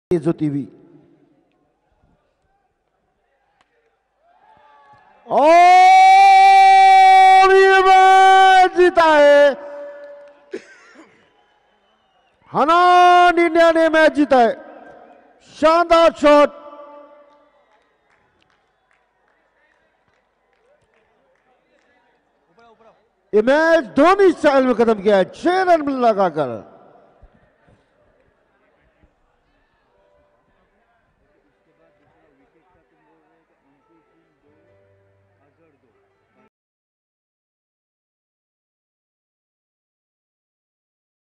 तेज होती हुई और ये मैच जीता है हनान। इंडिया ने मैच जीता है। शानदार शॉट। ये मैच धोनी स्टाइल में खत्म किया है 6 रन लगाकर।